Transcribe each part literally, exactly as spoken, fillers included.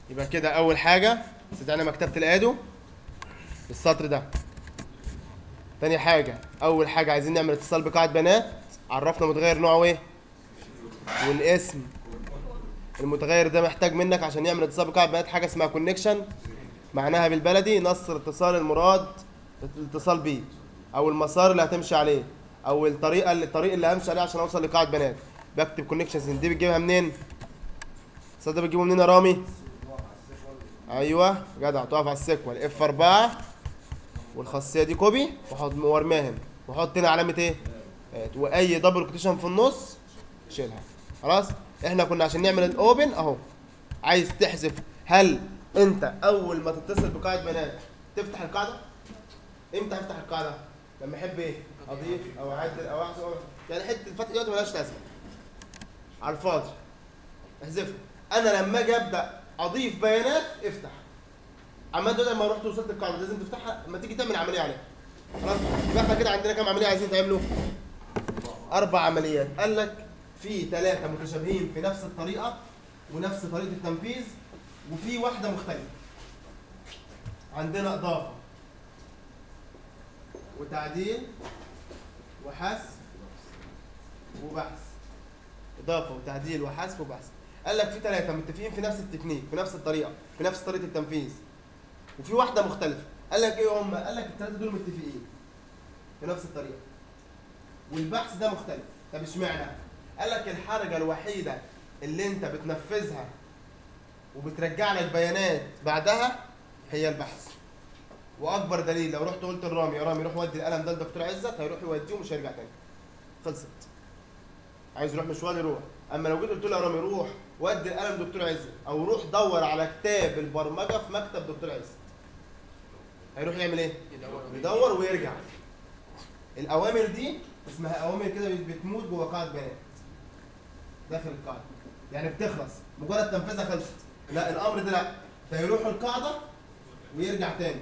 يبقى كده اول حاجه استدعينا مكتبه الادو السطر ده. تاني حاجه اول حاجه عايزين نعمل اتصال بقاعده بيانات، عرفنا متغير نوعه ايه والاسم. المتغير ده محتاج منك عشان يعمل اتصال بقاعده بيانات حاجه اسمها كونكشن، معناها بالبلدي نص الاتصال المراد الاتصال بيه، او المسار اللي هتمشي عليه، او الطريقه اللي الطريق اللي همشي عليه عشان اوصل لقاعده بيانات. بكتب كونكشنز دي بتجيبها منين؟ الصاد ده بتجيبه منين يا رامي؟ ايوه جدع، تقف على السيكوال اف أربعة والخاصيه دي كوبي واحط وارماهم واحط هنا علامه ايه؟ واي دبل كوتيشن في النص شيلها. خلاص احنا كنا عشان نعمل الاوبن اهو عايز تحذف. هل انت اول ما تتصل بقاعده بيانات تفتح القاعده؟ امتى افتح القاعده؟ لما احب ايه؟ اضيف او اعدل او احذف، يعني حته الفتح دلوقتي مالهاش لازمه على الفاضي، احذفها. انا لما اجي ابدا اضيف بيانات افتح. اما انت لما رحت وصلت القاعده لازم تفتحها لما تيجي تعمل عمليه عليها. خلاص يبقى احنا كده عندنا كام عمليه عايزين تعملوا؟ اربع عمليات. قال لك في ثلاثه متشابهين في نفس الطريقه ونفس طريقه التنفيذ، وفي واحده مختلفه. عندنا اضافه وتعديل وحذف وبحث. اضافه وتعديل وحذف وبحث. قال لك في ثلاثه متفقين في نفس التكنيك في نفس الطريقه في نفس طريقه التنفيذ، وفي واحده مختلفه. قال لك ايه هم؟ قال لك الثلاثه دول متفقين في نفس الطريقه والبحث ده مختلف. طب اشمعنى؟ قال لك الحركه الوحيده اللي انت بتنفذها وبترجع لك بيانات بعدها هي البحث. واكبر دليل لو رحت قلت لرامي يا رامي روح ودي القلم ده لدكتور عزت، هيروح يوديه ومش هيرجع تاني. خلصت. عايز يروح مشوار يروح. اما لو جيت قلت له يا رامي روح ودي القلم دكتور عزت او روح دور على كتاب البرمجه في مكتب دكتور عزت، هيروح يعمل ايه؟ يدور ويرجع. الاوامر دي اسمها اوامر كده بتموت جوه قاعده بيانات داخل القاعده، يعني بتخلص مجرد تنفيذها خلصت. لا الامر ده لا، ده يروح القاعده ويرجع تاني.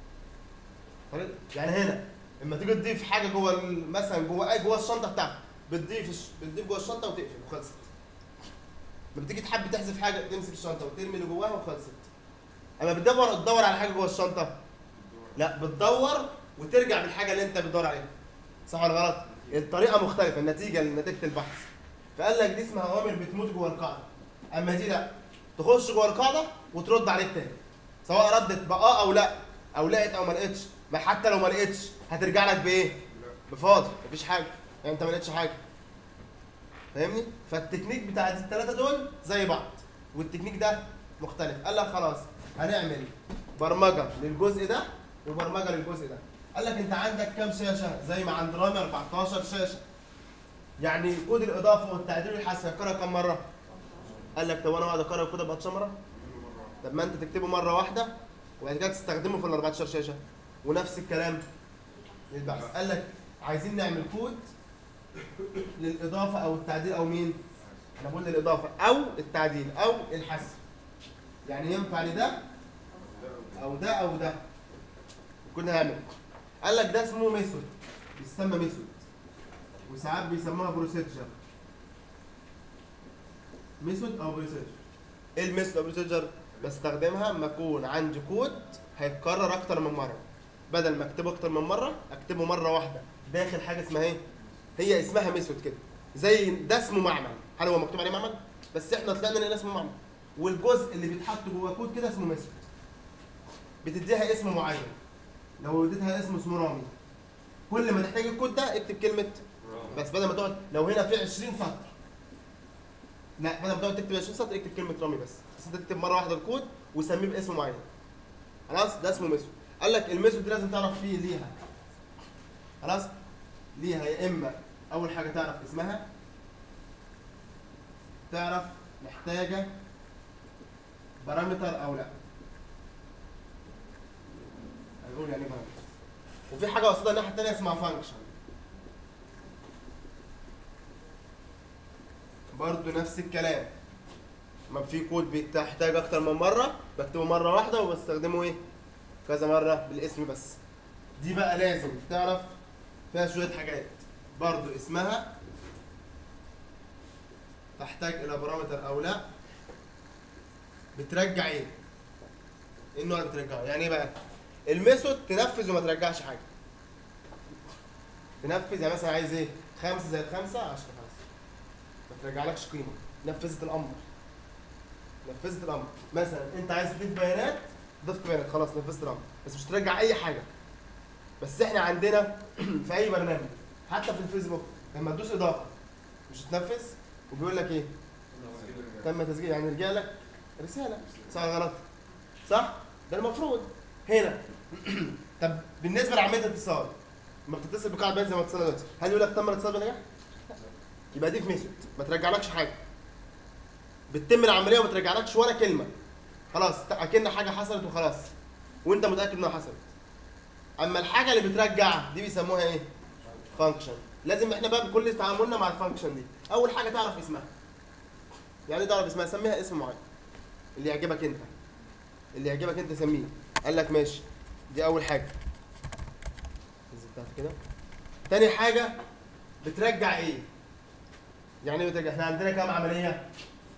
يعني هنا لما تيجي تضيف حاجه جوه مثلا جوه اي جوه الشنطه بتاعتك بتضيف بتضيف جوه الشنطه وتقفل وخلصت. لما بتيجي تحب تحذف حاجه تمسك الشنطه وترمي اللي جواها وخلصت. اما بتدور تدور على حاجه جوه الشنطه لا، بتدور وترجع بالحاجه اللي انت بتدور عليها. صح ولا غلط؟ الطريقه مختلفه النتيجه لنتيجه البحث. فقال لك دي اسمها اوامر بتموت جوه القاعده. اما دي لا، تخش جوه القاعده وترد عليك تاني، سواء ردت باه او لا، او لقيت او ما لقيتش. ما حتى لو ما لقيتش هترجع لك بايه؟ بفاضي، مفيش حاجه، يعني انت ما لقيتش حاجه. فاهمني؟ فالتكنيك بتاع الثلاثه دول زي بعض والتكنيك ده مختلف. قال لك خلاص هنعمل برمجه للجزء ده وبرمجه للجزء ده. قال لك انت عندك كام شاشه؟ زي ما عند رامي أربعتاشر شاشه. يعني كود الاضافه والتعديل والحذف هتكرر كام مره؟ قال لك طب انا اقعد اكرر الكود أربعتاشر مره؟ طب ما انت تكتبه مره واحده وبعد كده تستخدمه في ال أربعتاشر شاشه. ونفس الكلام للبحث. قال لك عايزين نعمل كود للاضافه او التعديل او مين؟ انا بقول للاضافه او التعديل او الحذف. يعني ينفع لده او ده او ده. كنا هنعمل. قال لك ده اسمه ميثود، بيسمى ميثود وساعات بيسموها بروسيجر. ميثود او بروسيجر. ايه الميثود او بروسيجر؟ بستخدمها لما اكون عندي كود هيتكرر اكتر من مره. بدل ما اكتبه اكتر من مره اكتبه مره واحده داخل حاجه اسمها ايه؟ هي اسمها ميثود كده. زي ده اسمه معمل. هل هو مكتوب عليه معمل؟ بس احنا طلعنا لقينا اسمه معمل. والجزء اللي بيتحط جوه كود كده اسمه ميثود. بتديها اسم معين. لو اديتها اسم اسمه رامي، كل ما تحتاج الكود ده اكتب كلمه بس. بدل ما تقعد لو هنا في عشرين سطر، لا بدل ما تقعد تكتب عشرين سطر اكتب كلمه رامي بس. بس انت تكتب مره واحده الكود وسميه باسم معين. خلاص ده اسمه ميثود. قال لك الميثود دي لازم تعرف فيه ليها. خلاص ليها يا اما اول حاجه تعرف اسمها، تعرف محتاجه بارامتر او لا. هنقول يعني بارامتر. وفي حاجه قصادها الناحيه الثانيه اسمها فانكشن. برضه نفس الكلام. ما في كود بيحتاج اكتر من مره بكتبه مره واحده وبستخدمه ايه؟ كذا مره بالاسم بس. دي بقى لازم تعرف فيها شويه حاجات. برضه اسمها، تحتاج الى بارامتر او لا، بترجع ايه؟ ايه النوع اللي بترجعه؟ يعني ايه بقى؟ الميثود تنفذ وما ترجعش حاجه. تنفذ يعني مثلا عايز ايه؟ خمسة زائد خمسة عشرة خمسة. ما ترجعلكش قيمه، نفذت الامر. نفذت الامر، مثلا انت عايز تضيف بيانات، ضفت بيانات خلاص نفذت الامر، بس مش ترجع اي حاجه. بس احنا عندنا في اي برنامج حتى في الفيسبوك لما تدوس اضافه مش هتنفذ وبيقول لك ايه؟ تم تسجيل، يعني رجع لك رساله صح ولا غلط؟ صح؟ ده المفروض هنا. طب بالنسبه لعمليه الاتصال لما بتتصل بقاعده بيانات زي ما اتصلنا دلوقتي، هل يقول لك تم الاتصال بنجاح؟ يبقى دي في ميثود ما ترجعلكش حاجه. بتتم العمليه وما ترجعلكش ولا كلمه. خلاص اكن حاجه حصلت وخلاص وانت متاكد انها حصلت. اما الحاجه اللي بترجع دي بيسموها ايه؟ فانكشن. لازم احنا بقى بكل تعاملنا مع الفانكشن دي اول حاجه تعرف اسمها. يعني تعرف اسمها، سميها اسم معين اللي يعجبك انت، اللي يعجبك انت سميه. قال لك ماشي، دي اول حاجه كده. تاني حاجه بترجع ايه؟ يعني ايه بترجع؟ احنا عندنا كام عمليه؟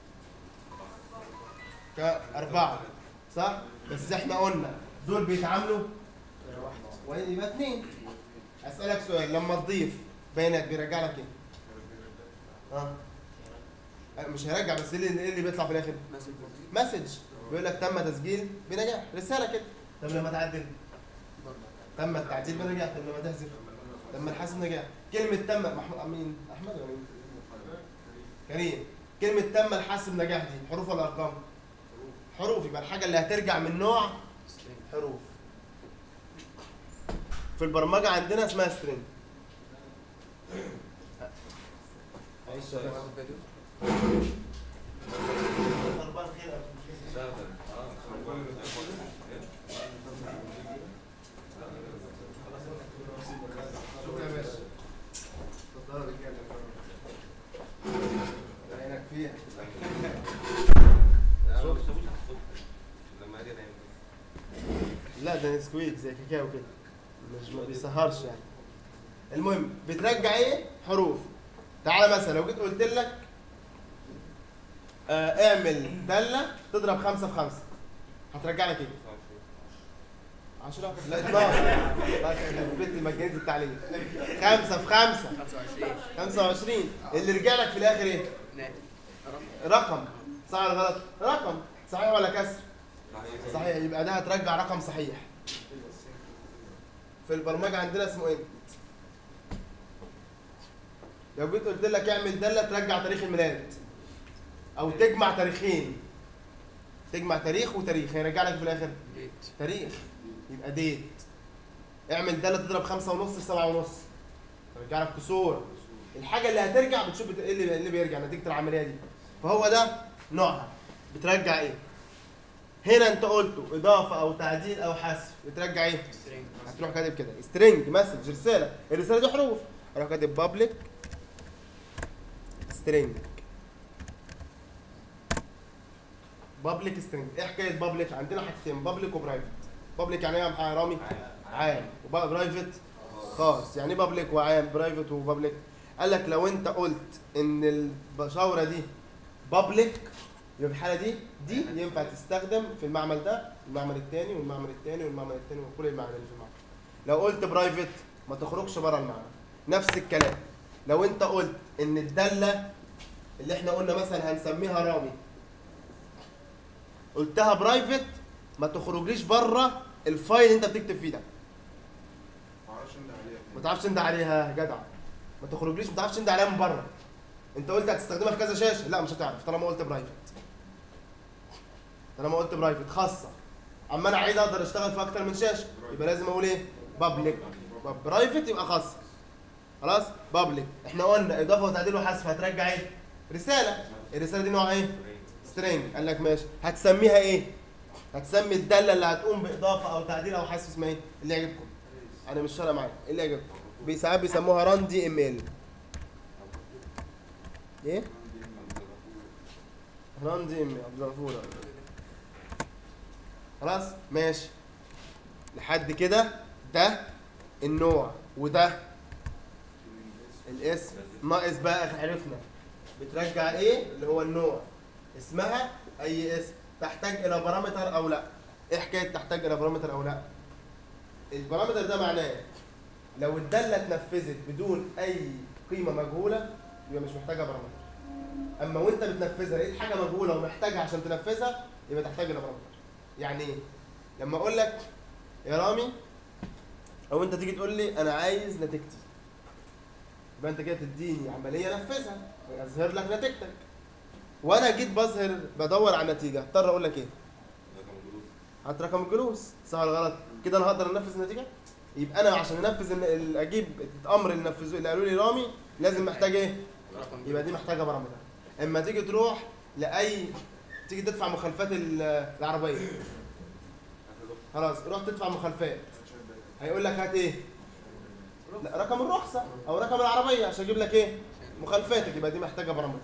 كأربعة صح؟ بس احنا قلنا دول بيتعاملوا يبقى اثنين. اسالك سؤال، لما تضيف بيانات بيرجع لك ايه؟ اه مش هيرجع، بس ايه اللي, اللي بيطلع في الاخر؟ مسج. بيقول لك تم تسجيل بنجاح، رساله كده. طب لما تعدل تم التعديل بنجاح. طب لما تحذف تم الحذف نجاح. كلمه تم محمود مين؟ احمد ولا مين؟ كريم. كلمه تم الحذف نجاح دي حروف ولا ارقام؟ حروف. يبقى الحاجه اللي هترجع من نوع حروف. في البرمجه عندنا اسمها سترينج. شكرا يا باشا. اتفضلوا يا رجاله. عينك فيها. لا ده نسكويك زي كاكاو كده، مش ما بيسهرش يعني. المهم بترجع ايه؟ حروف. تعالى مثلا لو جيت قلت لك آه اعمل داله تضرب خمسة في خمسة، هترجع لك ايه؟ عشرة؟ لا اتناشر. البيت مجانية التعليم. خمسة في خمسة خمسة وعشرين. اللي رجع لك في الاخر ايه؟ رقم. صح ولا غلط؟ رقم. صحيح ولا كسر؟ صحيح. يبقى ده هترجع رقم صحيح. في البرمجه عندنا اسمه انت. لو جيت قلت لك اعمل داله ترجع تاريخ الميلاد او تجمع تاريخين، تجمع تاريخ وتاريخ، هيرجع لك في الاخر تاريخ. يبقى ديت. اعمل داله تضرب خمسة ونص في سبعة ونص، ترجع لك كسور. الحاجه اللي هترجع بتشوف ايه اللي, اللي بيرجع نتيجه العمليه دي. فهو ده نوعها. بترجع ايه؟ هنا انت قلته اضافه او تعديل او حذف، بترجع ايه؟ هتروح كاتب كده سترينج مسج، رساله. الرساله دي حروف، اروح كاتب بابليك سترينج. بابليك سترينج. ايه حكايه بابليك؟ عندنا حاجتين، بابليك وبرايفت. بابليك يعني ايه يا رامي؟ عام. وبرايفت خاص. يعني ايه بابليك وعام؟ برايفت وبابليك. قال لك لو انت قلت ان البشاوره دي بابليك يبقى في الحاله دي دي ينفع تستخدم في المعمل ده، المعمل الثاني والمعمل الثاني والمعمل الثاني وكل المعامل اللي في المعمل. لو قلت برايفت ما تخرجش بره المعمل. نفس الكلام لو انت قلت ان الداله اللي احنا قلنا مثلا هنسميها رامي، قلتها برايفت ما تخرجليش بره الفايل اللي انت بتكتب فيه ده. ما تعرفش انت عليها جدع. ما تخرجليش، ما تعرفش انت عليها من بره. انت قلت هتستخدمها في كذا شاشه، لا مش هتعرف طالما قلت برايفت. طالما قلت برايفت خاصه. اما انا عايز اقدر اشتغل في اكتر من شاشه يبقى لازم اقول ايه؟ بابليك. برايفت يبقى خاصه. خلاص؟ بابليك. احنا قلنا اضافه وتعديل وحذف هترجع ايه؟ رساله. الرساله دي نوعها ايه؟ سترينج. قال لك ماشي. هتسميها ايه؟ هتسمي الداله اللي هتقوم باضافه او تعديل او حذف اسمها ايه؟ اللي يعجبكم. انا مش فارقه معايا، اللي يعجبكم. ساعات بيسموها ران دي ام ال. ايه؟ ران دي ام عبد الغفور. خلاص؟ ماشي. لحد كده ده النوع وده الاسم. ناقص بقى عرفنا بترجع ايه اللي هو النوع، اسمها اي اسم تحتاج الى بارامتر او لا. ايه حكايه تحتاج الى بارامتر او لا؟ البارامتر ده معناه لو الداله اتنفذت بدون اي قيمه مجهوله يبقى مش محتاجه بارامتر. اما وانت بتنفذها لقيت حاجه مجهوله ومحتاجها عشان تنفذها يبقى تحتاج الى بارامتر. يعني ايه؟ لما اقول لك يا رامي، او انت تيجي تقول لي انا عايز نتيجتي، يبقى انت كده تديني عمليه انفذها ويظهر لك نتيجتك. وانا جيت بظهر بدور على النتيجه، اضطر اقول لك ايه؟ رقم الجلوس. هات رقم الجلوس، صح ولا غلط؟ كده انا هقدر انفذ النتيجه؟ يبقى انا عشان انفذ ال- اجيب الامر اللي نفذوه اللي قالوا لي رامي لازم محتاج ايه؟ يبقى دي محتاجه بارامتر. اما تيجي تروح لاي تيجي تدفع مخالفات ال- العربيه، خلاص رحت تدفع مخالفات، هيقول لك هات ايه؟ لا رقم الرخصه او رقم العربيه عشان اجيب لك ايه؟ مخالفاتك. يبقى دي محتاجه بارامتر.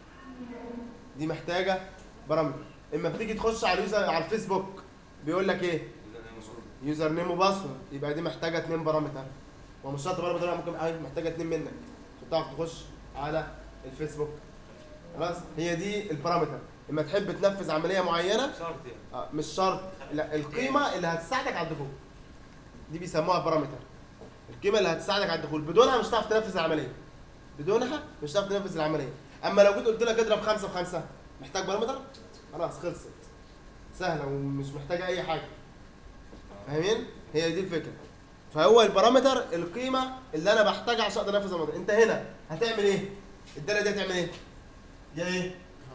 دي محتاجه بارامتر. اما بتيجي تخش على اليوزر على الفيسبوك بيقول لك ايه؟ يوزر نيم وباسورد، يبقى دي محتاجه اتنين بارامتر. ومش شرط بارامتر، ممكن اي محتاجه اتنين منك عشان تعرف تخش على الفيسبوك. خلاص هي دي البارامتر. اما تحب تنفذ عمليه معينه شرط يعني. آه مش شرط، لا القيمه اللي هتساعدك على الدخول دي بيسموها بارامتر. القيمه اللي هتساعدك على الدخول، بدونها مش هتعرف تنفذ العمليه. بدونها مش هتعرف تنفذ العمليه. اما لو جيت قلت لك اضرب خمسة في خمسة، محتاج بارامتر؟ خلاص خلصت، سهله ومش محتاجه اي حاجه. فاهمين؟ هي دي الفكره. فهو البارامتر القيمه اللي انا بحتاجها عشان اقدر انفذ الموضوع. انت هنا هتعمل ايه؟ الداله دي هتعمل ايه؟ يا ايه؟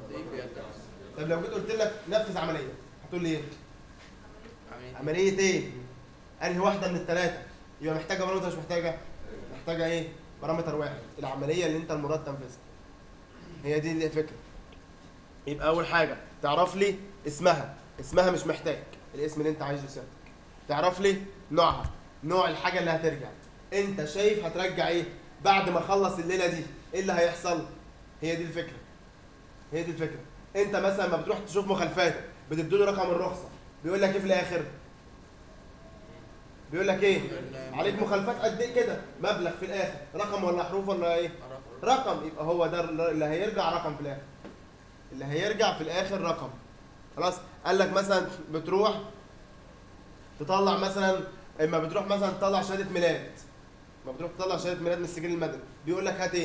طب لو جيت قلت لك نفذ عمليه هتقول لي ايه؟ عمليه ايه؟ انهي واحده من الثلاثه؟ يبقى محتاجه بارامتر مش محتاجه؟ محتاجه ايه؟ بارامتر واحد، العمليه اللي انت المراد تنفذها. هي دي اللي الفكره. يبقى اول حاجه تعرف لي اسمها، اسمها مش محتاج، الاسم اللي انت عايزه سيادتك. تعرف لي نوعها، نوع الحاجه اللي هترجع. انت شايف هترجع ايه؟ بعد ما اخلص الليله دي ايه اللي هيحصل؟ هي دي الفكره. هي دي الفكره. انت مثلا لما بتروح تشوف مخالفاتك بتديله رقم الرخصه، بيقول لك ايه في الاخر؟ بيقول لك ايه؟ عليك مخالفات قد ايه كده؟ مبلغ في الاخر، رقم ولا حروف ولا ايه؟ رقم. يبقى هو ده اللي هيرجع رقم في الاخر. اللي هيرجع في الاخر رقم. خلاص؟ قال لك مثلا بتروح تطلع مثلا، اما بتروح مثلا تطلع شهاده ميلاد، ما بتروح تطلع شهاده ميلاد من السجل المدني، بيقول لك هات ايه؟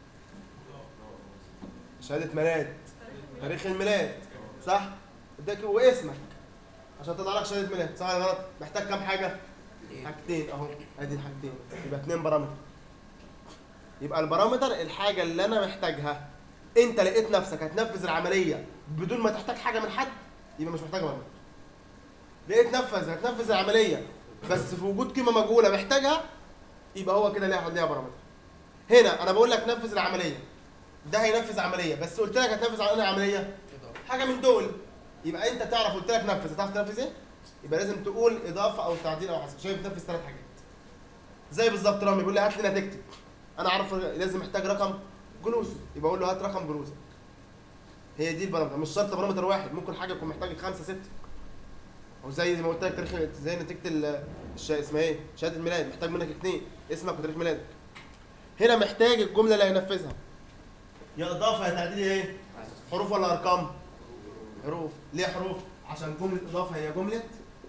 شهاده ميلاد، تاريخ الميلاد، صح؟ اداك واسمك عشان تطلع لك شهاده ميلاد، صح ولا غلط؟ محتاج كام حاجه؟ حاجتين اهو، ادي الحاجتين، يبقى اتنين بارامتر. يبقى البارامتر الحاجه اللي انا محتاجها. انت لقيت نفسك هتنفذ العمليه بدون ما تحتاج حاجه من حد، يبقى مش محتاج بارامتر. لقيت نفذ هتنفذ العمليه بس في وجود قيمه مجهوله محتاجها، يبقى هو كده ليها ليها بارامتر. هنا انا بقول لك نفذ العمليه، ده هينفذ عمليه بس قلت لك هتنفذ على عمليه حاجه من دول، يبقى انت تعرف قلت لك نفذ، هتعرف تنفذ ايه؟ يبقى لازم تقول اضافه او تعديل او حسب. شايف بتنفذ ثلاث حاجات. زي بالظبط رامي بيقول لي هات لي نتيجتي، انا اعرف لازم محتاج رقم جلوس، يبقى اقول له هات رقم جلوسك. هي دي البارامتر. مش شرط بارامتر واحد، ممكن حاجه يكون محتاج خمسه سته. او زي ما قلت لك تاريخ، زي نتيجه الش... اسمها ايه؟ شهاده الميلاد، محتاج منك اثنين، اسمك وتاريخ ميلادك. هنا محتاج الجمله اللي هينفذها يا اضافه يا تعديل يا ايه؟ حروف ولا ارقام؟ حروف. ليه حروف؟ عشان جمله اضافه هي جمله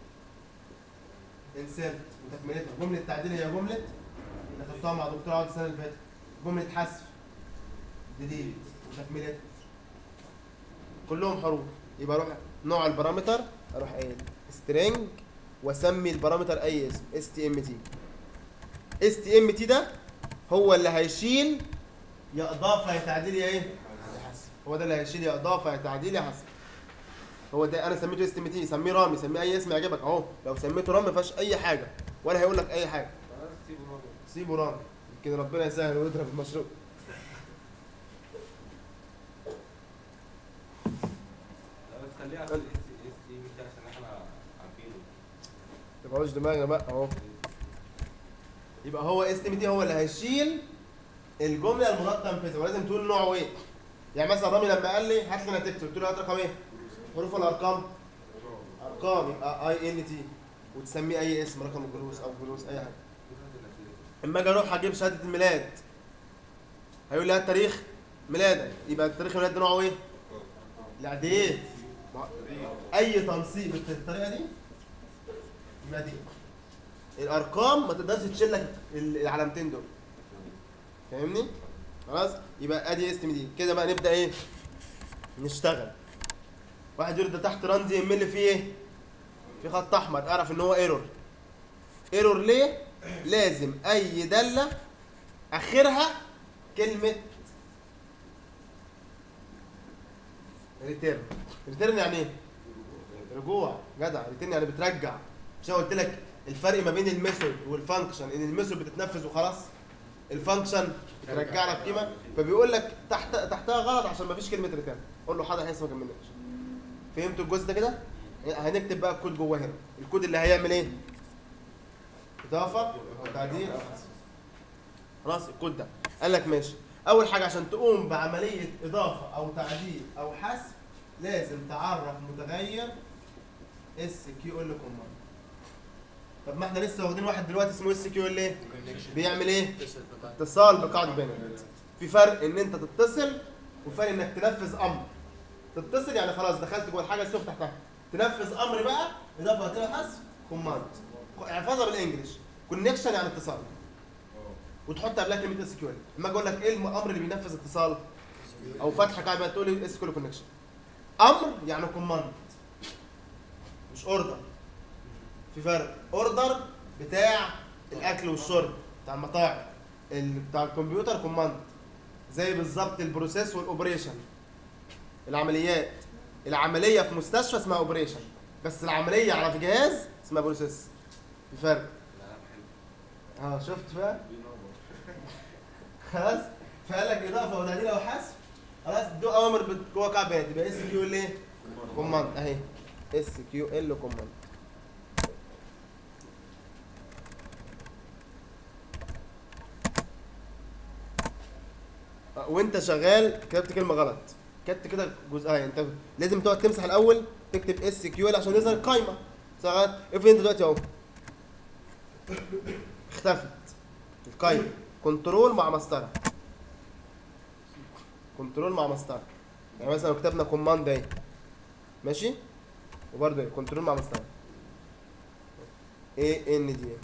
انسيرت وتكملتها، جمله تعديل هي جمله اللي خدتها مع دكتور عوض السنه اللي فاتت، جمله حذف ديليت وتكملتها، كلهم حروف. يبقى اروح نوع البارامتر اروح قايل string واسمي البارامتر اي اسم اس تي ام تي. اس تي ام تي ده هو اللي هيشيل يا اضافه يا تعديل يا ايه؟ يا حذف. هو ده اللي هيشيل يا اضافه يا تعديل يا حذف. هو ده انا سميته اس تي ام تي، سميه رامي، سميه اي اسم يعجبك اهو. لو سميته رامي ما فيهاش اي حاجه ولا هيقول لك اي حاجه. سيبه رامي يمكن ربنا يسهل ويضرب المشروع. خليها على الاس تي ام تي عشان احنا عارفينه. ما تبقاش دماغنا بقى اهو. يبقى هو اس تي ام تي هو اللي هيشيل الجمله المراد تنفيذها، ولازم تقول نوعه ايه. يعني مثلا رامي لما قال لي هات لي نتيجته، قلت له هات رقم ايه؟ حروف ولا ارقام؟ ارقام، يبقى اي ان تي وتسميه اي اسم، رقم الجلوس او جلوس اي حاجه. اما اجي اروح اجيب شهاده الميلاد هيقول لي هات تاريخ ميلادك، يبقى تاريخ الميلاد ده نوعه ايه؟ الاعداد. اي تنسيق بالطريقه دي يبقى دي الارقام ما تقدرش تشيل لك العلامتين دول. فاهمني؟ خلاص يبقى ادي اسم دي كده. بقى نبدا ايه نشتغل. واحد يقول ده تحت رمز ام ال فيه ايه؟ في خط احمر. اعرف ان هو ايرور. ايرور ليه؟ لازم اي داله اخرها كلمه ريتيرن. ريتيرن يعني ايه؟ رجوع. جدع. ريتيرن يعني بترجع. مش انا قلت لك الفرق ما بين الميثود والفانكشن ان الميثود بتتنفذ وخلاص، الفانكشن بترجع لك قيمه. فبيقول لك تحت تحتها غلط عشان ما فيش كلمه ريتيرن. قول له حاضر لسه ما كملناش. فهمتوا الجزء ده كده؟ هنكتب بقى الكود جوه هنا. الكود اللي هيعمل ايه؟ اضافه او تعديل او حذف. خلاص الكود ده قال لك ماشي. اول حاجه عشان تقوم بعمليه اضافه او تعديل او حذف لازم تعرف متغير اس كيو ال كوماند. طب ما احنا لسه واخدين واحد دلوقتي اسمه اس كيو ال ايه؟ بيعمل ايه؟ اتصال بقاعده بيانات. في فرق ان انت تتصل وفرق انك تنفذ امر. تتصل يعني خلاص دخلت جوه الحاجه السوف تحتها. تنفذ امر بقى اضافه تعديل حذف كوماند. احفظها بالانجلش. كونكشن يعني اتصال. وتحط قبلها كلمه اس كيو ال. لما اجي اقول لك ايه الامر اللي بينفذ اتصال او فتح قاعده بيانات تقول لي اس كيو ال كونكشن. امر يعني كوماند مش اوردر. في فرق. اوردر بتاع الاكل والشرب بتاع المطاعم، بتاع الكمبيوتر كوماند. زي بالظبط البروسيس والاوبريشن. العمليات العمليه في مستشفى اسمها اوبريشن، بس العمليه على في جهاز اسمها بروسيس. في فرق. اه شفت بقى؟ خلاص. فقال لك اضافه وتعديل او حذف. خلاص دي اوامر جوه قاعده بيانات. يبقى اس كيو ال ايه؟ كوماند اهي. اس كيو ال كوماند. وانت شغال كتبت كلمه غلط. كتبت كده جزئيه. انت لازم تقعد تمسح الاول تكتب اس كيو ال عشان يظهر القايمه. شغال. افرض انت دلوقتي اهو اختفت القايمه. كنترول مع مسطره. كنترول مع مسطره. يعني مثلا لو كتبنا كوماند اهي ماشي، وبرده كنترول مع مسطره اي ان دي.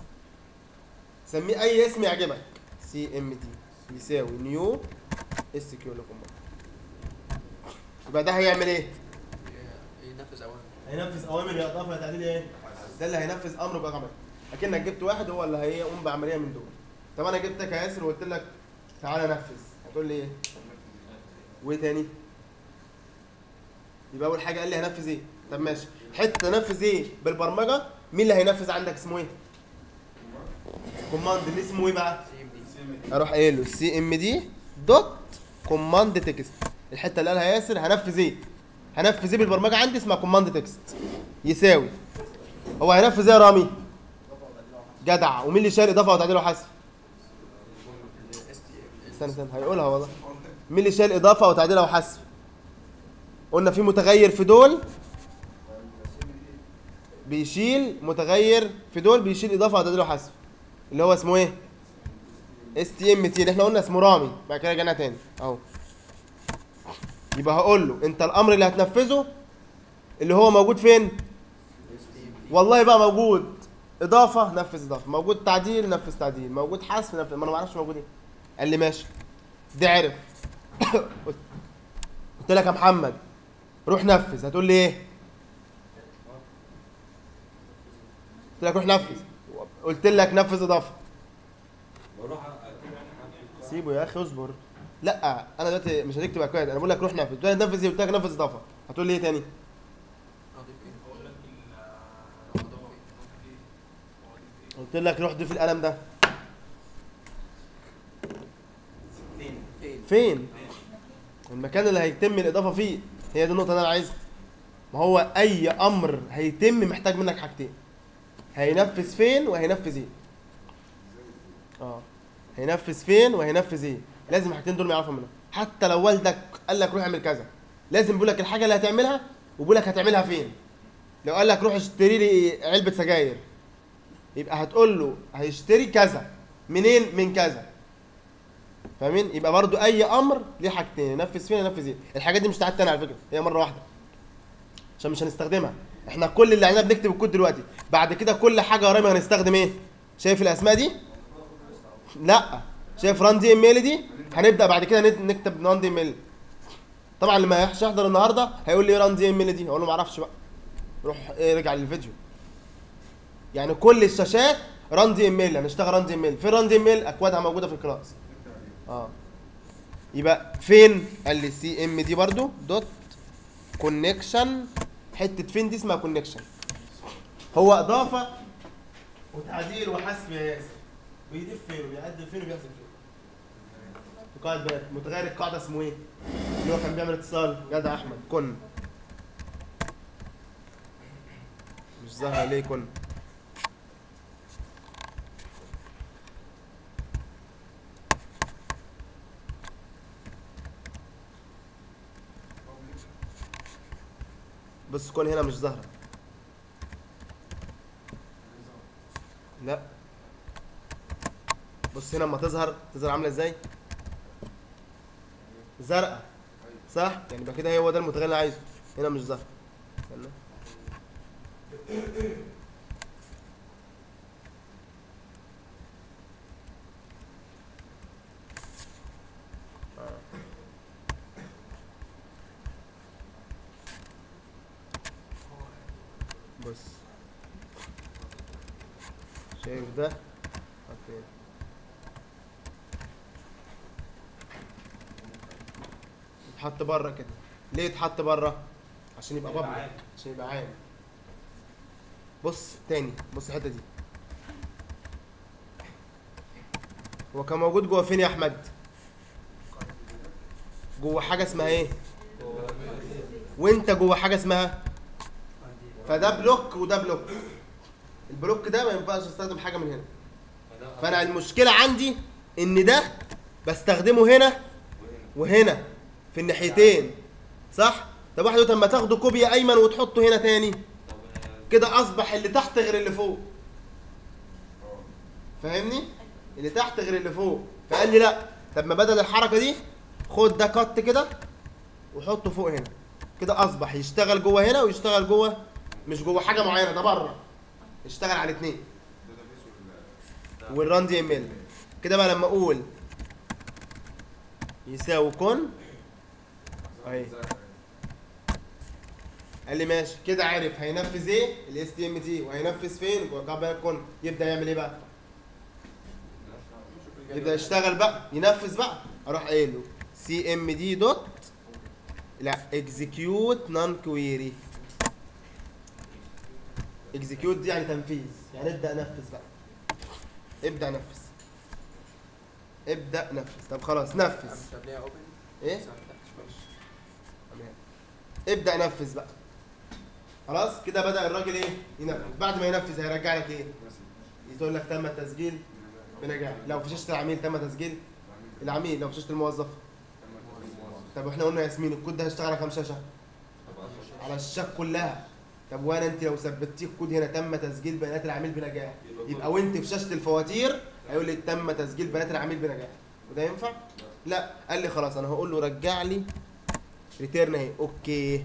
سميه اي اسم يعجبك. سي ام دي يساوي نيو اس كيو ال كوماند. يبقى ده هيعمل ايه؟ ينفذ اوامر. هينفذ اوامر يا اضافه يا تعديل ايه؟ ده اللي هينفذ امر بقى عمل. اكنك جبت واحد هو اللي هيقوم بعمليه من دول. طب انا جبتك يا ياسر وقلت لك تعالى نفذ، هتقول لي ايه؟ وايه تاني؟ يبقى اول حاجه قال لي هنفذ ايه؟ طب ماشي. حته نفذ ايه بالبرمجه؟ مين اللي هينفذ عندك اسمه ايه؟ كوماند اللي اسمه ايه بقى؟ اروح قايل له سي ام دي دوت كوماند تكست. الحته اللي قالها ياسر هنفذ ايه؟ هنفذ ايه بالبرمجه عندي اسمها كوماند تكست يساوي. هو هينفذ ايه يا رامي؟ جدع. ومين اللي شايل اضافه وتعديل وحذف؟ استنى استنى هيقولها والله. مين اللي شايل اضافه وتعديل وحذف؟ قلنا في متغير في دول بيشيل متغير في دول بيشيل اضافه وتعديل وحذف اللي هو اسمه ايه؟ اس تي ام تي اللي احنا قلنا اسمه رامي. بعد كده رجعنا تاني اهو. يبقى هقول له انت الامر اللي هتنفذه اللي هو موجود فين؟ والله بقى موجود اضافه نفذ اضافه، موجود تعديل نفذ تعديل، موجود حذف نفذ. ما انا ما اعرفش موجود ايه. قال لي ماشي. ده عرف. قلت لك يا محمد روح نفذ، هتقول لي ايه؟ قلت لك روح نفذ. قلت لك نفذ اضافه. سيبه يا اخي اصبر. لا انا دلوقتي مش هتكتب اكواد. انا بقول لك روح نفذ. قلت لك نفذ ايه؟ قلت لك نفذ اضافه. هتقول لي ايه تاني؟ قلت لك روح ضيف القلم ده. فين؟ فين؟ المكان اللي هيتم الاضافه فيه. هي دي النقطه اللي انا عايزها. ما هو اي امر هيتم محتاج منك حاجتين. هينفذ فين وهينفذ ايه. اه هينفذ فين وهينفذ ايه. لازم الحاجتين دول يعرفوا منها. حتى لو والدك قال لك روح اعمل كذا لازم بيقول لك الحاجه اللي هتعملها وبيقول لك هتعملها فين. لو قال لك روح اشتري لي علبه سجاير يبقى هتقول له هيشتري كذا منين؟ من كذا. فاهمين؟ يبقى برضو اي امر ليه حاجتين، ينفذ فين ينفذ ايه. الحاجات دي مش تعاد تاني على فكره، هي مره واحده. عشان مش هنستخدمها. احنا كل اللي علينا بنكتب الكود دلوقتي، بعد كده كل حاجه ورانا هنستخدم ايه؟ شايف الاسماء دي؟ لا، شايف ران دي ام ال دي؟ هنبدا بعد كده نكتب ران دي ام ال. طبعا اللي ما يحضر النهارده هيقول لي ايه ران دي ام ال دي؟ اقول له ما اعرفش بقى، روح ايه ارجع للفيديو. يعني كل الشاشات ران دي ام ال، هنشتغل ران دي ام ال. فين ران دي ام ال؟ اكوادها موجوده في الكلاس. اه يبقى فين؟ قال لي سي ام دي برضو دوت كونكشن. حته فين دي اسمها كونكشن. هو اضافه وتعديل وحذف يا ياسر. بيضيف فين وبيعدل فين وبيحذف فين. قاعده بقى متغير القاعده اسمه ايه؟ اللي هو كان بيعمل اتصال جدع احمد كن. مش ظاهره ليه كن؟ بص كون هنا مش ظاهره. لا بص هنا لما تظهر تظهر عامله ازاي؟ زرقاء صح؟ يعني يبقى كده هو ده المتغير اللي عايزه. هنا مش ظاهر. بص شايف ده؟ اوكي اتحط بره كده. ليه اتحط بره؟ عشان يبقى بابليك، عشان يبقى عام. بص تاني، بص الحته دي. هو كان موجود جوه فين يا احمد؟ جوه حاجه اسمها ايه؟ وانت جوه حاجه اسمها، فده بلوك وده بلوك. البلوك ده ما ينفعش استخدم حاجه من هنا. فانا المشكله عندي ان ده بستخدمه هنا وهنا في الناحيتين صح؟ طب واحد يقول طب ما تاخده كوبي ايمن وتحطه هنا تاني، كده اصبح اللي تحت غير اللي فوق. فاهمني؟ اللي تحت غير اللي فوق. فقال لي لا، طب ما بدل الحركه دي خد ده كات كده وحطه فوق هنا، كده اصبح يشتغل جوه هنا ويشتغل جوه، مش جوه حاجه معينه، ده بره يشتغل على الاثنين. والران دي ام ال كده بقى لما اقول يساوي كون اهي، قال لي ماشي كده عارف هينفذ ايه الاس تي ام تي وهينفذ فين جوه كون. يبدا يعمل ايه بقى؟ يبدا يشتغل بقى، ينفذ بقى. اروح قايل له سي ام دي دوت لا اكزيكيوت نون كويري. اكزيكيوت دي يعني تنفيذ، يعني ابدا نفذ بقى. ابدا نفذ، ابدا نفذ. طب خلاص نفذ. ايه؟ ابدا نفذ بقى. خلاص كده بدا الراجل ايه؟ ينفذ. بعد ما ينفذ هيرجع لك ايه؟ يقول لك تم التسجيل بنجاح. لو في شاشه العميل تم تسجيل العميل، لو في شاشه الموظف. طب احنا قلنا يا ياسمين الكود ده هيشتغل على كام شاشه؟ على الشاشات كلها. طب وانا انت لو ثبتتي الكود هنا تم تسجيل بيانات العميل بنجاح، يبقى وانت في شاشه الفواتير هيقول لي تم تسجيل بيانات العميل بنجاح. وده ينفع؟ لا. قال لي خلاص انا هقول له رجع لي ريتيرن اهي. اوكي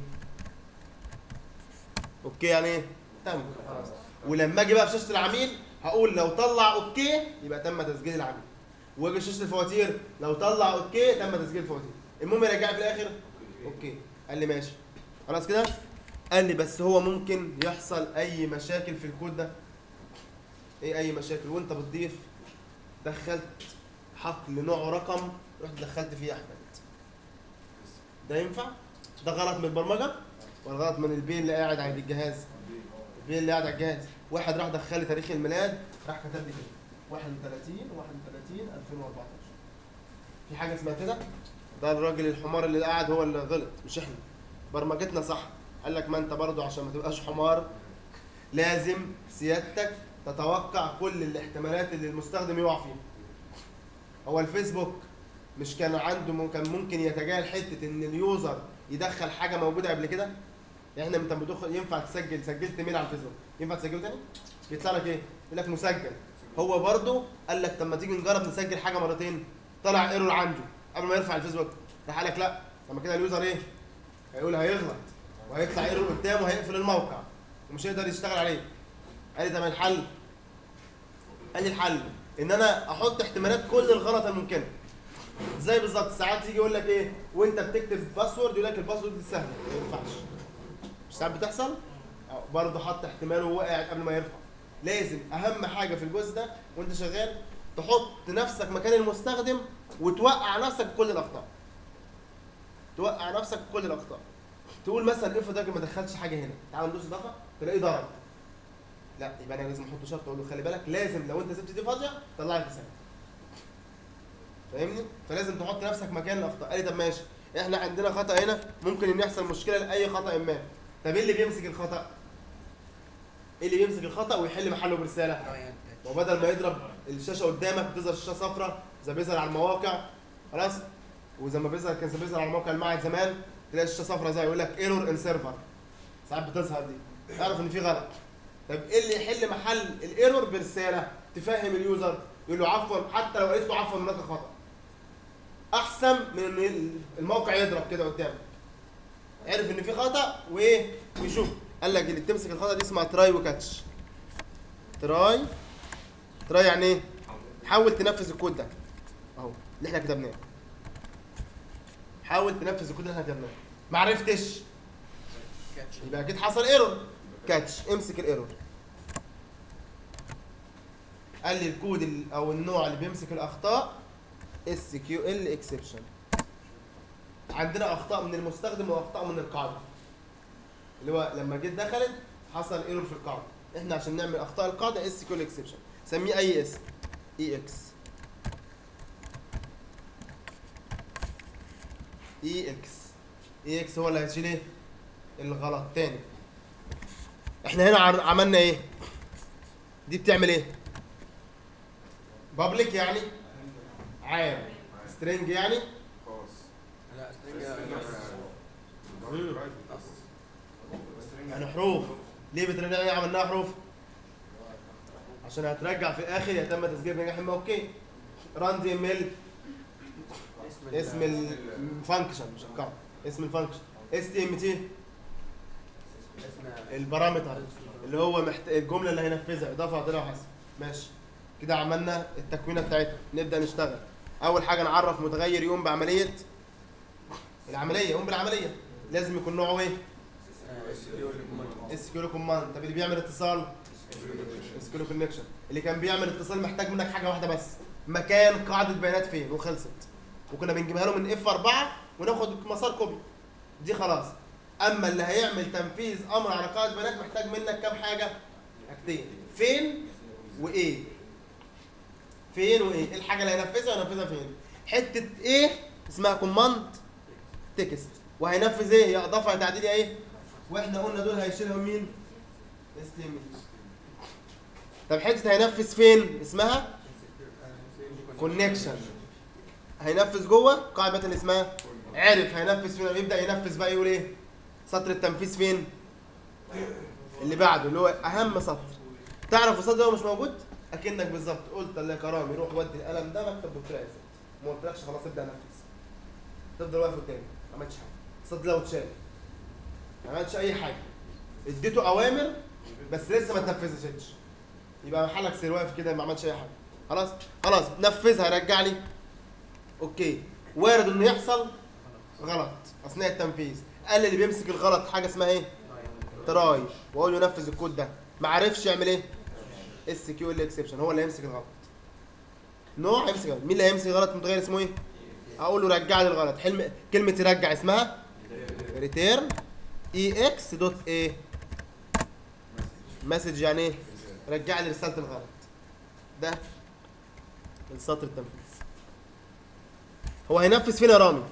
اوكي يعني ايه؟ تم خلاص. ولما اجي بقى في شاشه العميل هقول لو طلع اوكي يبقى تم تسجيل العميل، واجي شاشه الفواتير لو طلع اوكي تم تسجيل الفواتير. المهم يرجع في الاخر اوكي. قال لي ماشي خلاص كده. قال لي بس هو ممكن يحصل اي مشاكل في الكود ده. ايه اي مشاكل؟ وانت بتضيف دخلت حقل نوعه رقم رحت دخلت فيه احمد، ده ينفع؟ ده غلط من البرمجه ولا غلط من البي اللي قاعد على الجهاز؟ البي اللي قاعد على الجهاز. واحد راح دخل لي تاريخ الميلاد راح كتب لي كده واحد وثلاثين واحد وثلاثين ألفين وأربعتاشر. في حاجه اسمها كده؟ ده الراجل الحمار اللي قاعد هو اللي غلط مش احنا. برمجتنا صح. قال لك ما انت برضو عشان ما تبقاش حمار لازم سيادتك تتوقع كل الاحتمالات اللي المستخدم يقع فيها. هو الفيسبوك مش كان عنده كان ممكن يتجاهل حته ان اليوزر يدخل حاجه موجوده قبل كده؟ احنا انت بتدخل ينفع تسجل، سجلت ميل على الفيسبوك ينفع تسجله تاني؟ يطلع لك ايه؟ يقول لك مسجل. هو برضو قال لك طب ما تيجي نجرب نسجل حاجه مرتين. طلع ايرور عنده قبل ما يرفع الفيسبوك. راح قال لك لا، طب ما كده اليوزر ايه؟ هيقول هيغلط وهيطلع ايرور قدامه هيقفل الموقع ومش هيقدر يشتغل عليه. قال لي طب الحل؟ قال لي الحل ان انا احط احتمالات كل الغلط الممكنه. زي بالظبط ساعات يجي يقول لك ايه وانت بتكتب باسورد يقول لك الباسورد دي سهله ما ينفعش. مش ساعات بتحصل؟ برضه حط احتمال وهو قاعد قبل ما يرفع. لازم اهم حاجه في الجزء ده وانت شغال تحط نفسك مكان المستخدم وتوقع نفسك بكل الاخطاء. توقع نفسك بكل الاخطاء. تقول مثلا افرض راجل ما دخلش حاجه هنا، تعال ندوس اضافه تلاقيه ضرب. لا يبقى انا لازم احط شرط اقول له خلي بالك لازم لو انت سبت دي فاضيه طلع لي رساله. فاهمني؟ فلازم تحط نفسك مكان الاخطاء. قال لي طب ماشي احنا عندنا خطا هنا ممكن ان يحصل مشكله لاي خطا ما. طب ايه اللي بيمسك الخطا؟ ايه اللي بيمسك الخطا ويحل محله برساله؟ وبدل ما يضرب الشاشه قدامك بتظهر الشاشه صفراء زي بيظهر على المواقع خلاص، وزي ما بيظهر كان بيظهر على الموقع المعهد زمان تلاقي الشاشه صفراء زي يقول لك ايرور ان سيرفر. ساعات بتظهر دي اعرف ان في غلط. طب ايه اللي يحل محل الايرور برساله تفهم اليوزر يقول له عفوا، حتى لو قلت له عفوا هناك خطا احسن من ان الموقع يضرب كده قدامك. عرف ان في خطا وايه ويشوف. قال لك اللي بتمسك الخطا دي اسمها تراي وكاتش. تراي تراي يعني ايه؟ حاول تنفذ الكود ده اهو اللي احنا كتبناه. حاول تنفذ الكود اللي احنا كتبناه. ما عرفتش يبقى اكيد حصل ايرور. كاتش امسك الايرور. قال لي الكود او النوع اللي بيمسك الاخطاء اس كيو ال اكسبشن. عندنا اخطاء من المستخدم واخطاء من القاعده. اللي هو لما جيت دخلت حصل ايرور في القاعده. احنا عشان نعمل اخطاء القاعده اس كيو ال اكسبشن سميه اي اسم اي اكس اي اكس اي اكس هو اللي هيشيل ايه؟ الغلط تاني. احنا هنا عملنا ايه؟ دي بتعمل ايه؟ بابليك يعني عام، سترينج يعني خاص. لا سترينج يعني حروف. ليه بترجع عملناها حروف؟ عشان هترجع في الاخر يتم تسجيل بنجاح ما اوكي. ران دي ام ال اسم الفانكشن مش القاعده، اسم الفانكشن. اس تي ام تي البارامتر اللي هو محت... الجمله اللي هينفذها اضافه عدله وحذف. ماشي كده عملنا التكوينه بتاعتها. نبدا نشتغل. اول حاجه نعرف متغير يقوم بعمليه العمليه. يقوم بالعمليه لازم يكون نوعه ايه؟ اس كيو كوماند. طب اللي بيعمل اتصال اس كيو كونكشن. اللي كان بيعمل اتصال محتاج منك حاجه واحده بس، مكان قاعده بيانات فين وخلصت. وكنا بنجيبها له من اف أربعة وناخد مسار كوبي. دي خلاص. اما اللي هيعمل تنفيذ امر على قاعده بيانات محتاج منك كام حاجه؟ حاجتين، فين وايه. فين وايه؟ ايه الحاجه اللي هينفذها وينفذها فين؟ حته ايه اسمها كوماند تكست، وهينفذ ايه؟ يا اضافه يا تعديل يا ايه؟ واحنا قلنا دول هيشيلهم مين؟ اس تي ام ال. طب حته هينفذ فين؟ اسمها كونكشن. هينفذ جوه قاعده اللي اسمها عرف هينفذ فين. يبدا ينفذ بقى يقول ايه؟ سطر التنفيذ فين؟ اللي بعده اللي هو اهم سطر. تعرف السطر ده مش موجود؟ اكنك بالظبط قلت يا كرامي روح ودي القلم ده مكتب دكتور عزت. ما قلتلكش خلاص ابدا نفذ. تفضل واقف قدامي ما عملتش حاجه. السطر ده اتشال. ما عملتش اي حاجه. اديته اوامر بس لسه ما اتنفذتش. يبقى محلك سير واقف كده ما عملتش اي حاجه. خلاص؟ خلاص نفذها رجع لي. اوكي. وارد انه يحصل غلط اثناء التنفيذ. قال لي اللي بيمسك الغلط حاجه اسمها ايه؟ تراي. واقول له نفذ الكود ده. ما عرفش يعمل ايه؟ اس كيو ال اكسبشن هو اللي هيمسك الغلط. نوع هيمسك الغلط. مين اللي هيمسك الغلط؟ متغير اسمه ايه؟ اقول له رجع لي الغلط. حلم كلمه يرجع اسمها ريتيرن اي اكس دوت ايه؟ مسج يعني ايه؟ رجع لي رساله الغلط. ده من سطر التنفيذ. هو هينفذ فين يا رامي؟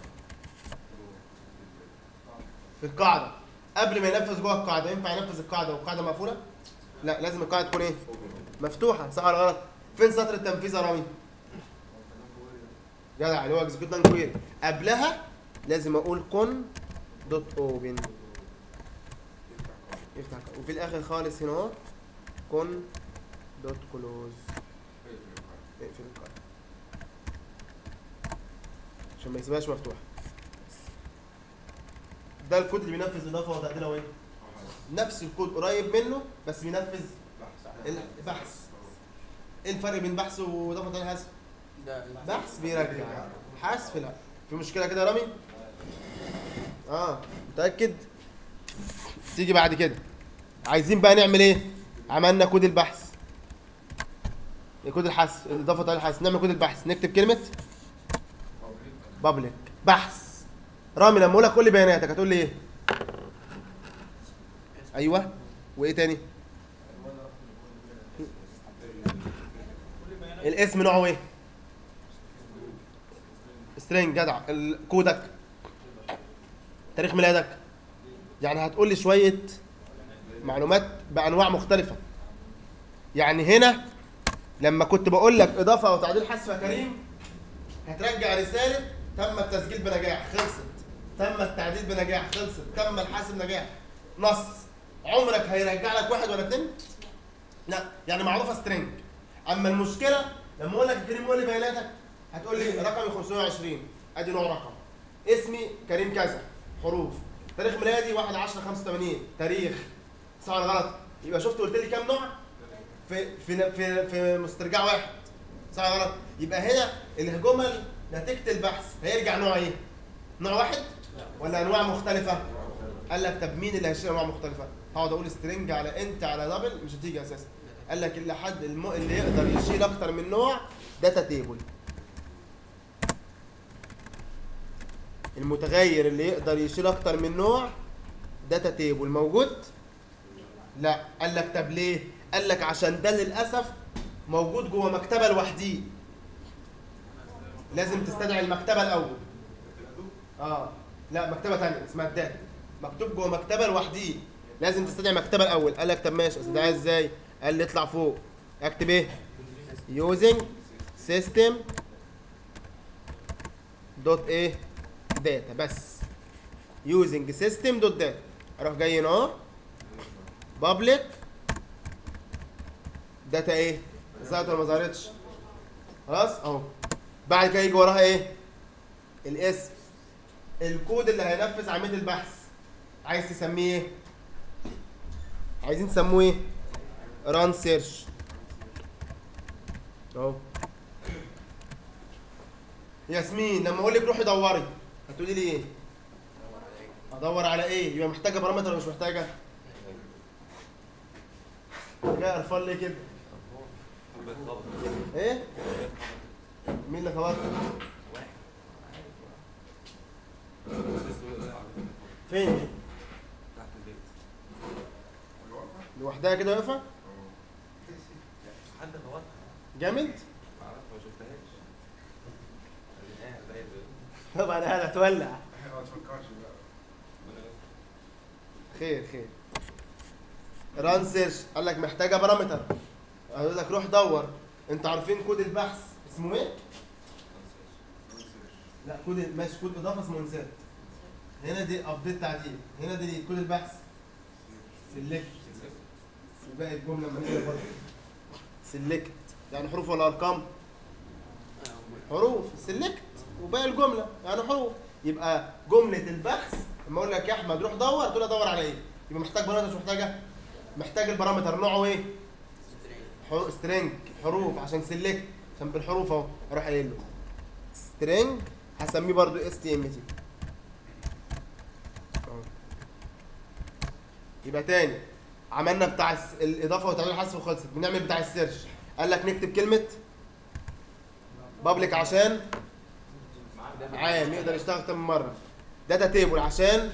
في القاعده. قبل ما ينفذ جوه القاعده ينفع ينفذ القاعده والقاعده مقفوله؟ لا لازم القاعده تكون ايه؟ مفتوحه. صح ولا غلط؟ فين سطر التنفيذ يا رامي؟ جدع اللي هو اكزكيوت لانج كويري. قبلها لازم اقول كون دوت اوبن يفتح. وفي الاخر خالص هنا اهو كون دوت كلوز اقفل القاعده عشان ما يسيبهاش مفتوحه. ده الكود اللي بينفذ اضافه وتعديل او ايه؟ نفس الكود قريب منه بس بينفذ البحث. ايه الفرق بين بحث واضافه وتعديل حذف؟ بحث بيرجع، حذف لا. في مشكله كده يا رامي؟ اه متاكد؟ تيجي بعد كده عايزين بقى نعمل ايه؟ عملنا كود البحث، كود الحذف، الاضافه وتعديل الحذف. نعمل كود البحث، نكتب كلمه بابليك بحث. رامي لما اقول لك قول لي بياناتك هتقول لي ايه؟ ايوه، وايه تاني؟ الاسم نوعه ايه؟ سترينج. جدع. كودك، تاريخ ميلادك. يعني هتقول لي شويه معلومات بانواع مختلفه. يعني هنا لما كنت بقول لك اضافه او تعديل حذف يا كريم هترجع رساله تم التسجيل بنجاح، خلصت. تم التعديل بنجاح، خلصت. تم الحذف بنجاح، نص. عمرك هيرجع لك واحد ولا اتنين؟ لا، يعني معروفه سترينج. اما المشكله لما اقول لك يا كريم قول لي بياناتك هتقول لي رقمي خمسمية وعشرين، ادي نوع رقم. اسمي كريم كذا، حروف. تاريخ ميلادي واحد عشرة خمسة وتمانين، تاريخ. صح ولا غلط؟ يبقى شفت قلت لي كام نوع؟ في في في في مسترجع واحد. صح ولا غلط؟ يبقى هنا الجمل نتيجه البحث هيرجع نوع ايه؟ نوع واحد ولا انواع مختلفه؟ قال لك طب مين اللي هيشيل انواع مختلفه؟ هقعد اقول سترينج على انت على دبل مش هتيجي اساسا. قال لك اللي حد الم... اللي يقدر يشيل اكتر من نوع داتا تيبل. المتغير اللي يقدر يشيل اكتر من نوع داتا تيبل موجود؟ لا. قال لك طب ليه؟ قال لك عشان ده للاسف موجود جوه مكتبه لوحديه. لازم تستدعي المكتبه الاول. اه لا، مكتبه ثانيه اسمها الداتا، مكتوب جوه مكتبه لوحديه، لازم تستدعي المكتبه الاول. قال لك طب ماشي، استدعيها ازاي؟ قال لي اطلع فوق اكتب ايه؟ using system دوت ايه؟ داتا. بس using system دوت داتا. اروح جاي هنا اهو public داتا ايه؟ ظهرت ولا ما ظهرتش؟ خلاص اهو. بعد كده يجي وراها ايه؟ الاسم، الكود اللي هينفذ عمليه البحث. عايز تسميه ايه؟ عايزين تسموه ايه؟ run search اهو. ياسمين لما اقول لك روحي دوري هتقولي لي ايه؟ ادور على ايه؟ يبقى محتاجه بارامتر ولا مش محتاجه؟ جاي قرفان ليه كده؟ ايه؟ مين اللي خبط؟ فين دي؟ تحت البيت. لوحدها كده واقفه؟ حد خبطها. جامد؟ معرفش، ما شفتهاش. اديناها زي الزفت. طبعا انا هتولع. ما تفكرش بقى. خير خير. ران سيرش قال لك محتاجه بارامتر، قال لك روح دور. انتوا عارفين كود البحث اسمه ايه؟ لا كود ماشي، كود اضافه اسمه انسات. هنا دي ابديت تعديل، هنا دي كود البحث سيلكت. وباقي الجمله لما نيجي برضه سيلكت، يعني حروف ولا ارقام؟ حروف. سيلكت وباقي الجمله يعني حروف. يبقى جمله البحث لما اقول لك يا احمد روح دور تقول ادور على ايه؟ يبقى محتاج بارامتر مش محتاجه؟ محتاج البارامتر نوعه ايه؟ سترينج، حروف. عشان سيلكت عشان بالحروف اهو اروح قايل له سترينج، هسميه برضو اس تي ام تي. يبقى تاني عملنا بتاع الاضافه وتعديل الحذف وخلصت. بنعمل بتاع السيرش، قال لك نكتب كلمه بابليك عشان عام يقدر يشتغل اكتر من مره. داتا تيبل عشان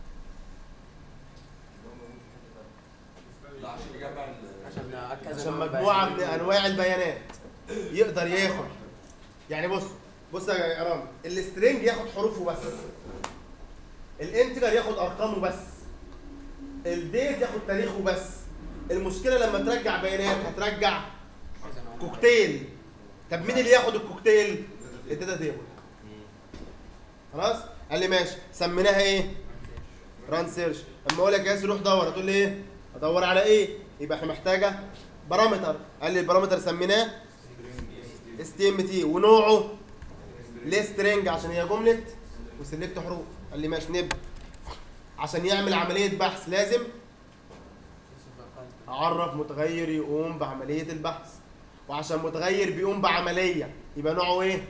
عشان مجموعه من انواع البيانات يقدر ياخد. يعني بص بص يا رامي، السترينج ياخد حروفه بس، الانتجر ياخد ارقامه بس، الديت ياخد تاريخه بس. المشكله لما ترجع بيانات هترجع كوكتيل. طب مين اللي ياخد الكوكتيل؟ الداتا تيبل. خلاص؟ قال لي ماشي، سميناها ايه؟ ران سيرش. اما اقول لك يا ياسر روح دور هتقول لي ايه؟ ادور على ايه؟ يبقى احنا محتاجه بارامتر. قال لي البارامتر سميناه اس تي ام تي ونوعه ليه سترينج عشان هي جمله وسلكت حروف. قال لي ماشي نبدا. عشان يعمل عمليه بحث لازم اعرف متغير يقوم بعمليه البحث، وعشان متغير بيقوم بعمليه يبقى نوعه ايه؟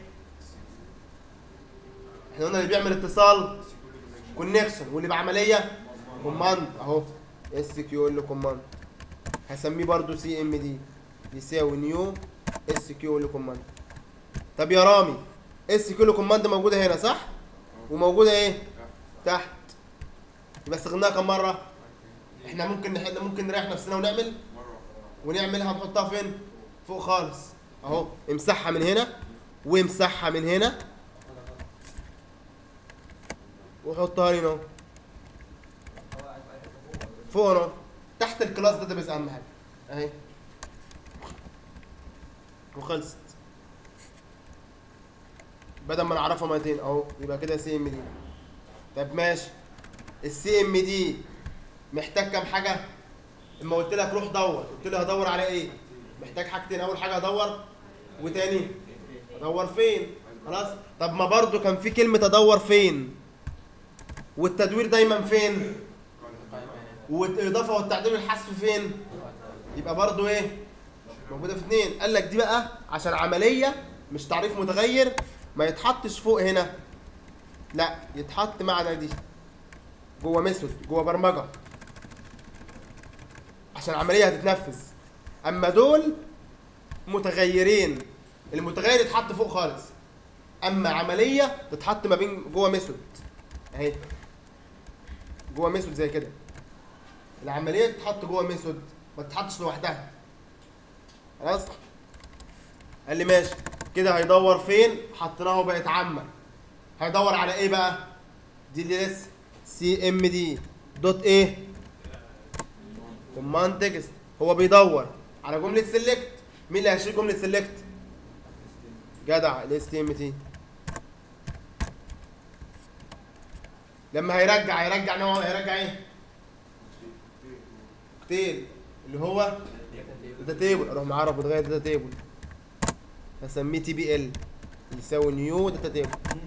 احنا قلنا اللي بيعمل اتصال كونكشن، واللي بعمليه كوماند اهو اس كيو ال كوماند. هسميه برضو سي ام دي يساوي نيو اس كيو ال كوماند. طب يا رامي اس كيو ال كوماند موجوده هنا صح؟ وموجوده ايه؟ تحت. يبقى استخدمناها كم مره؟ احنا ممكن نحل ممكن نريح نفسنا ونعمل ونعملها نحطها فين؟ فوق خالص اهو. امسحها من هنا وامسحها من هنا وحطها هنا اهو فوق اهو تحت الكلاس داتابيز. اهم حاجه اهي وخلصت. بدل ما نعرفها مرتين اهو يبقى كده سي ام دي. طب ماشي، السي ام دي محتاج كام حاجه؟ اما قلت لك روح دور، قلت لي هدور على ايه؟ محتاج حاجتين، اول حاجه ادور وتاني ادور فين. خلاص. طب ما برضو كان في كلمه ادور فين، والتدوير دايما فين، والاضافه والتعديل والحذف فين؟ يبقى برضو ايه؟ موجوده في اتنين. قال لك دي بقى عشان عمليه مش تعريف متغير ما يتحطش فوق هنا، لا يتحط معنى دي جوه ميثود جوه برمجه عشان العمليه هتتنفذ. اما دول متغيرين، المتغير يتحط فوق خالص، اما عمليه تتحط ما بين جوه ميثود اهي، جوه ميثود زي كده. العمليه تتحط جوه ميثود ما تتحطش لوحدها. خلاص. قال لي ماشي كده هيدور فين؟ حطيناه بقت عامه. هيدور على ايه بقى؟ دي اللي لسه سي ام دي دوت ايه؟ كوماند تكست. هو بيدور على جمله سيلكت. مين اللي هيشيل جمله سيلكت؟ جدع الاس تي ام تي. لما هيرجع هيرجع نوع هيرجع ايه؟ كوكتيل اللي هو داتا تيبل. اروح معرف متغير داتا تيبل هسميه تي بي ال يساوي نيو داتا تيبل.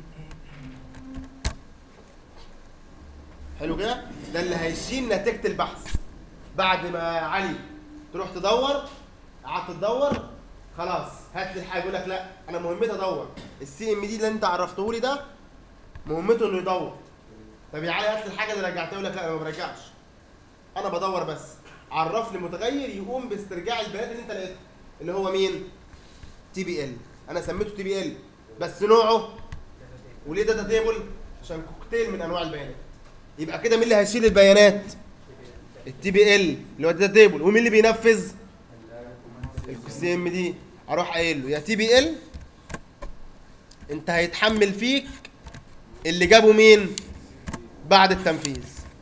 حلو كده؟ ده اللي هيشيل نتيجه البحث. بعد ما علي تروح تدور، قعدت تدور خلاص هات لي الحاجه، يقول لك لا انا مهمتي ادور. السي ام دي اللي انت عرفته لي ده مهمته انه يدور. طب يا علي هات لي الحاجه اللي رجعتها، يقول لك لا انا ما برجعش، انا بدور بس. عرف لي متغير يقوم باسترجاع البيانات اللي انت لقيتها اللي هو مين؟ تي بي ال. انا سميته تي بي ال بس نوعه وليه داتا تيبل؟ عشان كوكتيل من انواع البيانات. يبقى كده مين اللي هيشيل البيانات؟ التي بي ال اللي هو الداتا تيبل. ومين اللي بينفذ؟ السي ام دي. اروح قايل له يا تي بي ال انت هيتحمل فيك اللي جابه مين بعد التنفيذ.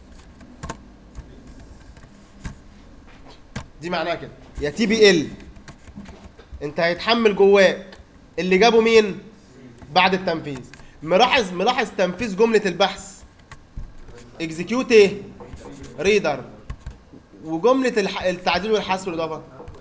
دي معناها كده يا تي بي ال انت هيتحمل جواك اللي جابه مين بعد التنفيذ. ملاحظ ملاحظ تنفيذ جمله البحث اكزيكيوت ايه؟ ريدر. وجمله الح... التعديل والحذف والاضافه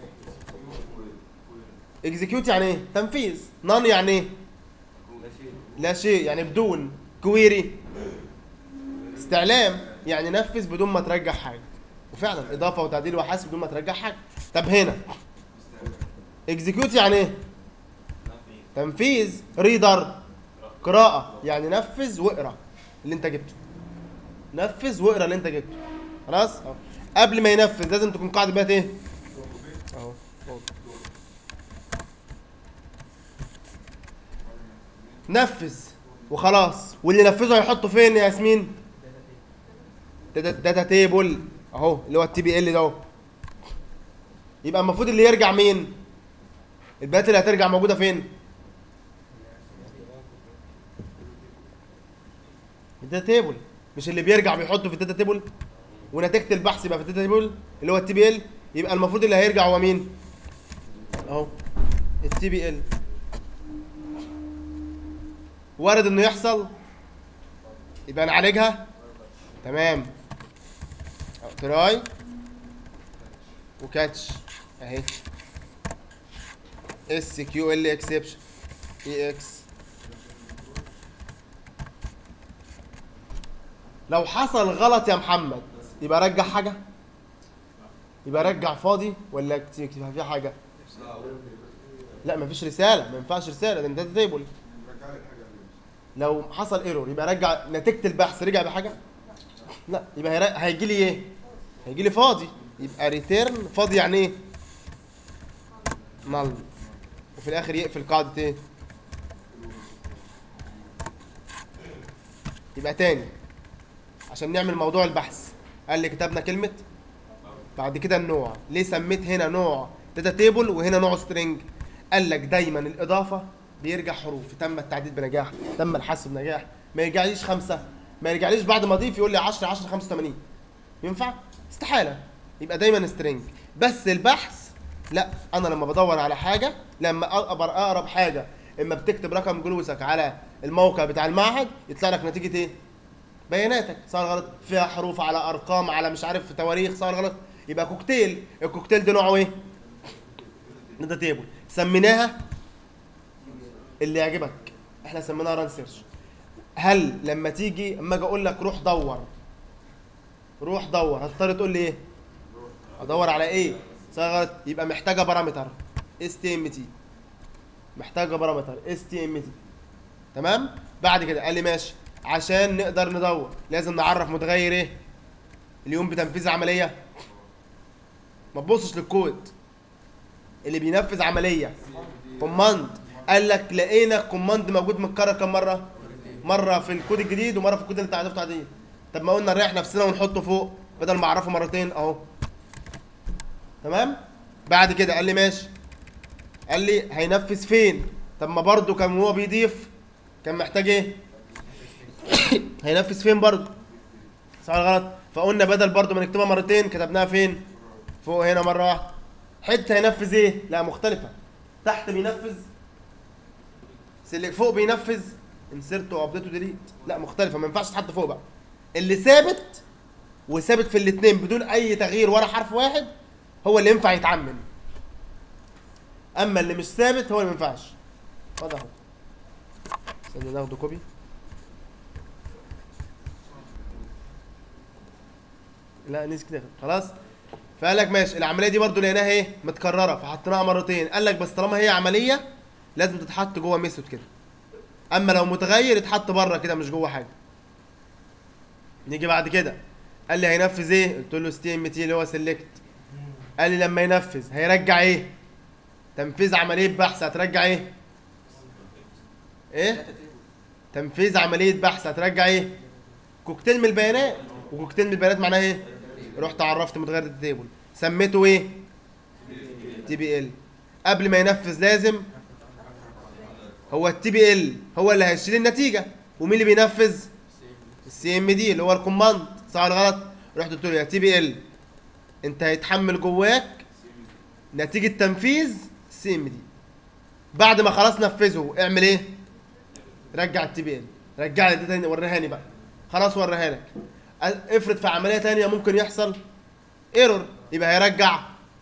اكزيكيوت يعني ايه؟ تنفيذ. نون يعني ايه؟ لا شيء يعني بدون. كويري استعلام يعني نفذ بدون ما ترجع حاجه. وفعلا اضافه وتعديل وحذف بدون ما ترجع حاجه. طب هنا اكزيكيوت يعني ايه؟ تنفيذ. ريدر قراءه يعني نفذ واقرا اللي انت جبته. نفذ واقرا اللي انت جبته. خلاص. أوه. قبل ما ينفذ لازم تكون قاعده بيانات ايه؟ اهو نفذ وخلاص. واللي نفذه هيحطه فين يا ياسمين؟ داتا تيبل اهو اللي هو التي بي ال ده اهو. يبقى المفروض اللي يرجع مين؟ البيانات اللي هترجع موجوده فين؟ الداتا تيبل. مش اللي بيرجع بيحطه في الداتا تيبل ونتيجه البحث يبقى في الداتا تيبل اللي هو التي بي ال. يبقى المفروض اللي هيرجع هو مين؟ اهو التي بي ال. وارد انه يحصل يبقى نعالجها. تمام. تراي وكاتش اهي اس كيو ال اكسبشن اي اكس. لو حصل غلط يا محمد يبقى رجع حاجه، يبقى رجع فاضي ولا اكتب فيها حاجه؟ لا مفيش رساله، ما ينفعش رساله، ده داتا تيبل. لو حصل ايرور يبقى رجع نتيجه البحث، رجع بحاجه؟ لا، يبقى هيجي لي ايه؟ هيجي لي فاضي. يبقى ريتيرن فاضي يعني ايه؟ نل. وفي الاخر يقفل قاعده ايه؟ يبقى تاني عشان نعمل موضوع البحث قال لي كتبنا كلمه، بعد كده النوع. ليه سميت هنا نوع داتا تيبل وهنا نوع سترينج؟ قال لك دايما الاضافه بيرجع حروف، تم التعديل بنجاح، تم الحذف بنجاح، ما يرجعليش خمسه، ما يرجعليش بعد ما اضيف يقول لي عشرة عشرة خمسة وثمانين. ينفع؟ استحاله. يبقى دايما سترينج. بس البحث لا، انا لما بدور على حاجه، لما اقرب اقرب حاجه، اما بتكتب رقم جلوسك على الموقع بتاع المعهد يطلع لك نتيجه ايه؟ بياناتك، صار غلط فيها حروف على ارقام على مش عارف في تواريخ، صار غلط. يبقى كوكتيل. الكوكتيل ده نوعه ايه؟ داتا تيبل. سميناها اللي يعجبك، احنا سميناها ران سيرش. هل لما تيجي اما اجي اقول لك روح دور، روح دور، هتضطر تقول لي ايه؟ ادور على ايه؟ صار غلط. يبقى محتاجه بارامتر اس تي ام تي، محتاجه بارامتر اس تي ام تي. تمام؟ بعد كده قال لي ماشي، عشان نقدر ندور لازم نعرف متغير ايه؟ اليوم بتنفيذ عمليه. ما تبصش للكود اللي بينفذ عمليه، كوماند. قال لك لقينا الكوماند موجود متكرر كم مره؟ مره في الكود الجديد ومره في الكود اللي انت عرفته عادي. طب ما قلنا نريح نفسنا ونحطه فوق بدل ما اعرفه مرتين اهو. تمام؟ بعد كده قال لي ماشي، قال لي هينفذ فين؟ طب ما برده كان هو بيضيف كان محتاج ايه؟ هينفذ فين برده؟ صح ولا غلط؟ فقلنا بدل برده ما نكتبها مرتين كتبناها فين؟ فوق هنا مره واحده. حته هينفذ ايه؟ لا مختلفه. تحت بينفذ سلك، فوق بينفذ انسرت وابديت وديليت. لا مختلفه، ما ينفعش تحط فوق بقى. اللي ثابت وثابت في الاثنين بدون اي تغيير ولا حرف واحد هو اللي ينفع يتعمم. اما اللي مش ثابت هو اللي ما ينفعش. واضح اهو. استنى ناخده كوبي. لا نسيت كده خلاص. فقال لك ماشي، العمليه دي برضو لقيناها ايه؟ متكرره فحطيناها مرتين. قال لك بس طالما هي عمليه لازم تتحط جوه ميثود كده، اما لو متغير يتحط بره كده مش جوه حاجه. نيجي بعد كده قال لي هينفذ ايه؟ قلت له اس تي ام تي اللي هو سيلكت. قال لي لما ينفذ هيرجع ايه؟ تنفيذ عمليه بحث. هترجع ايه؟ ايه؟ تنفيذ عمليه بحث. هترجع ايه؟ كوكتيل من البيانات. وكوكتيل من البيانات معناها ايه؟ رحت عرفت متغير داتا تيبل سميته ايه؟ تي بي ال. قبل ما ينفذ لازم هو التي بي ال هو اللي هيشيل النتيجه، ومين اللي بينفذ؟ السي ام دي اللي هو الكوماند. صح ولا غلط؟ رحت قلت له يا تي بي ال انت هيتحمل جواك نتيجه تنفيذ السي ام دي. بعد ما خلاص نفذه اعمل ايه؟ رجع التي بي ال. رجع لي الداتا، وريهاني بقى. خلاص وريها لك. افرض في عمليه ثانيه ممكن يحصل ايرور، يبقى هيرجع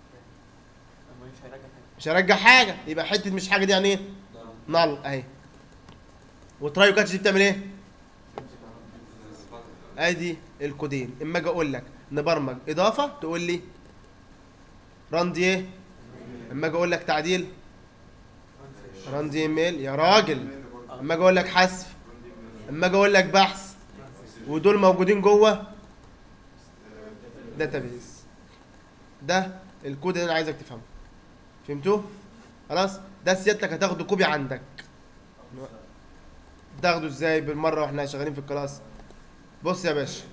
مش هيرجع حاجه. يبقى حته مش حاجه دي يعني ايه؟ نل اهي. وتراي كاتش دي بتعمل ايه؟ ادي الكودين. اما اجي اقول لك نبرمج اضافه تقول لي ران دي ايه؟ اما اجي اقول لك تعديل ران دي ايميل يا راجل. اما اجي اقول لك حذف، اما اجي اقول لك بحث، ودول موجودين جوه داتابيز. ده الكود اللي انا عايزك تفهمه. فهمتوه؟ خلاص. ده سيادتك هتاخده كوبي عندك. تاخده ازاي بالمره واحنا شغالين في الكلاس؟ بص يا باشا،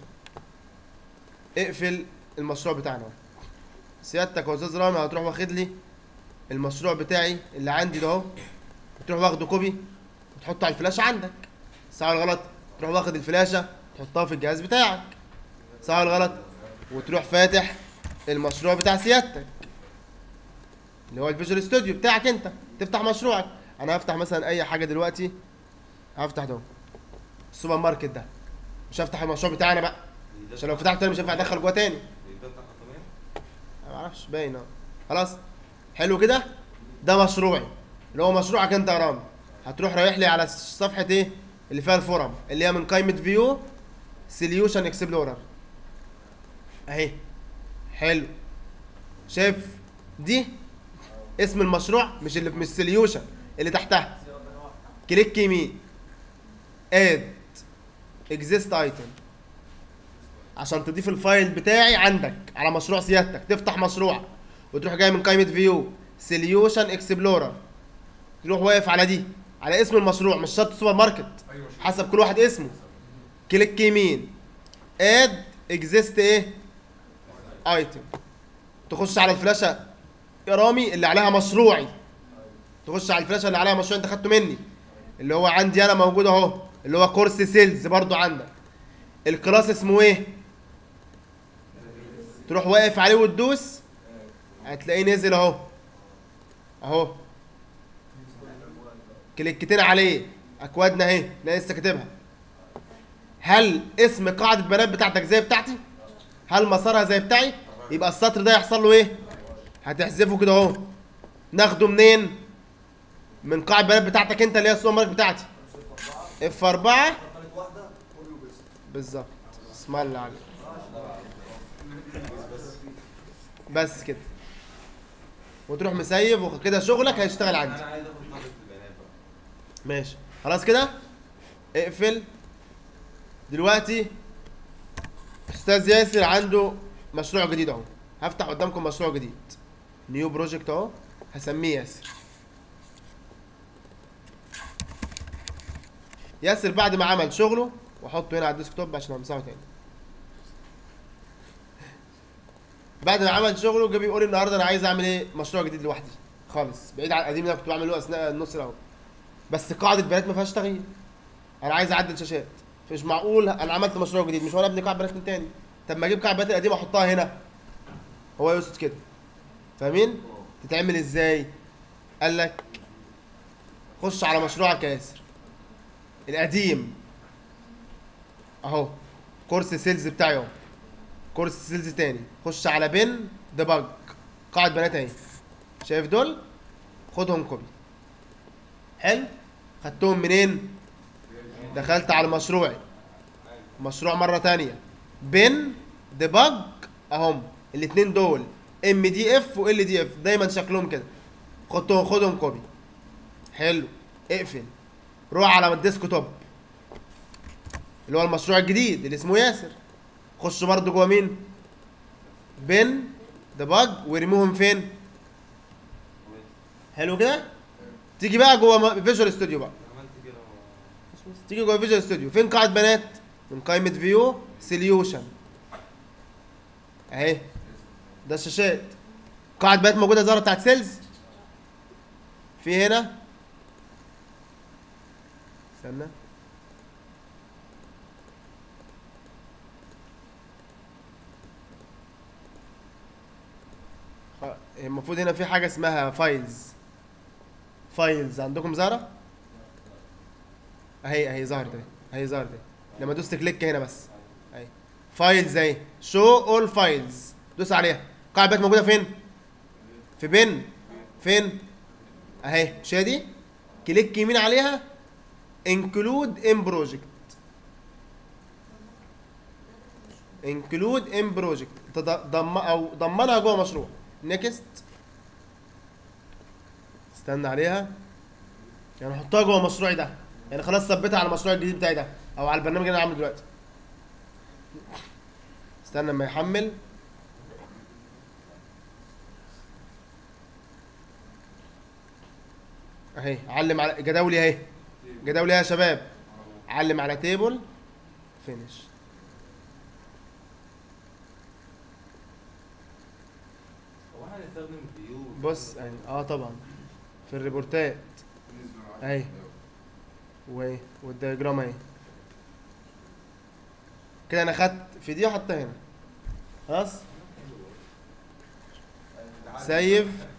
اقفل المشروع بتاعنا. سيادتك يا استاذ رامي هتروح واخد لي المشروع بتاعي اللي عندي ده اهو، تروح واخده كوبي وتحطه على الفلاشه عندك. صح ولا غلط؟ تروح واخد الفلاشه تحطها في الجهاز بتاعك. صح ولا غلط؟ وتروح فاتح المشروع بتاع سيادتك اللي هو الفيجوال ستوديو بتاعك. انت تفتح مشروعك. انا هفتح مثلا اي حاجه دلوقتي، هفتح ده السوبر ماركت ده. مش هفتح المشروع بتاعنا بقى عشان لو فتحت تاني مش هينفع ادخل جوه تاني. ما اعرفش باين اهو. خلاص حلو كده. ده مشروعي اللي هو مشروعك انت يا رامي. هتروح رايح لي على صفحه ايه اللي فيها الفورم اللي هي من قائمه فيو سوليوشن اكسبلورر اهي. حلو. شايف دي اسم المشروع، مش اللي مش سوليوشن اللي تحتها. كليك يمين اد اكزيست ايتم عشان تضيف الفايل بتاعي عندك على مشروع سيادتك. تفتح مشروع وتروح جاي من قائمه فيو سوليوشن اكسبلورر، تروح واقف على دي، على اسم المشروع، مش شرط سوبر ماركت، حسب كل واحد اسمه. كليك يمين اد اكزيست ايه ايتم، تخش على الفلاشه يا رامي اللي عليها مشروعي، تخش على الفلاشه اللي عليها مشروع انت خدته مني، اللي هو عندي انا موجود اهو، اللي هو كورس سيلز برضو عندك. الكلاس اسمه ايه؟ تروح واقف عليه وتدوس هتلاقيه نزل اهو اهو. كليكتين عليه اكوادنا اهي، انا لسه كاتبها. هل اسم قاعده بيانات بتاعتك زي بتاعتي؟ هل مسارها زي بتاعي؟ يبقى السطر ده يحصل له ايه؟ هتحذفه كده اهو. ناخده منين؟ من قاعده البيانات بتاعتك انت اللي هي السوبر ماركت بتاعتي. اف أربعة بالظبط. اسم الله عليك. بس كده وتروح مسيب وكده شغلك هيشتغل عندي. انا عايز اخد قاعده البيانات بقى. ماشي خلاص كده اقفل. دلوقتي استاذ ياسر عنده مشروع جديد اهو. هفتح قدامكم مشروع جديد نيو بروجكت اهو، هسميه ياسر. ياسر بعد ما عمل شغله واحطه هنا على الديسكتوب عشان امسحه تاني. بعد ما عمل شغله جه بيقول النهارده انا عايز اعمل ايه؟ مشروع جديد لوحدي خالص، بعيد عن القديم اللي انا كنت بعمله اثناء النص الاول. بس قاعده بيانات ما فيهاش تغيير. انا عايز اعدل شاشات، مش معقول انا عملت مشروع جديد مش وانا ابني قاعده بيانات من تاني. طب ما اجيب قاعده بيانات القديمه احطها هنا. هو يقصد كده. فاهمين؟ تتعمل ازاي؟ قال لك خش على مشروعك يا ياسر القديم اهو، كورس سيلز بتاعي اهو، كورس سيلز تاني. خش على بن ديباج قاعده بيانات اهي. شايف دول؟ خدهم كوبي. حلو. خدتهم منين؟ دخلت على مشروعي، مشروع مره تانيه بن ديباج اهم. الاثنين دول ام دي اف وال دي اف دايما شكلهم كده. خدتهم خدهم كوبي. حلو. اقفل. روح على الديسك توب اللي هو المشروع الجديد اللي اسمه ياسر. خش برضه جوه مين؟ بن ديباج ورموهم فين؟ حلو كده؟ تيجي بقى جوه فيجوال ستوديو بقى. عملت كده تيجي جوه فيجوال ستوديو فين قاعده بيانات؟ من قائمه فيو سوليوشن اهي. ده الشاشات. قاعده بيانات موجوده ظاهره بتاعت سيلز في هنا. استنى المفروض هنا في حاجه اسمها فايلز. فايلز عندكم ظاهره اهي اهي ظهرت اهي اهي ظهرت اهي. لما دوست كليك هنا بس اهي فايلز اهي. شو اول فايلز دوس عليها. قاعده بيانات موجوده فين؟ في بن فين؟ اهي. مش هي دي؟ كليك يمين عليها انكلود ان بروجكت. انكلود ان بروجكت ضم او ضمنها جوه مشروع. نيكست. استنى عليها يعني احطها جوه مشروعي ده، يعني خلاص ثبتها على المشروع الجديد بتاعي ده او على البرنامج اللي انا عامله دلوقتي. استنى لما يحمل. اهي علم على جداولي اهي. جداولي يا شباب. علم على تيبل فينيش. هو احنا هنستخدم فيو بص اهي اه طبعا في الريبورتات اهي وايه والدياجرام اهي كده. انا خدت في دي وحطها هنا خلاص. سيف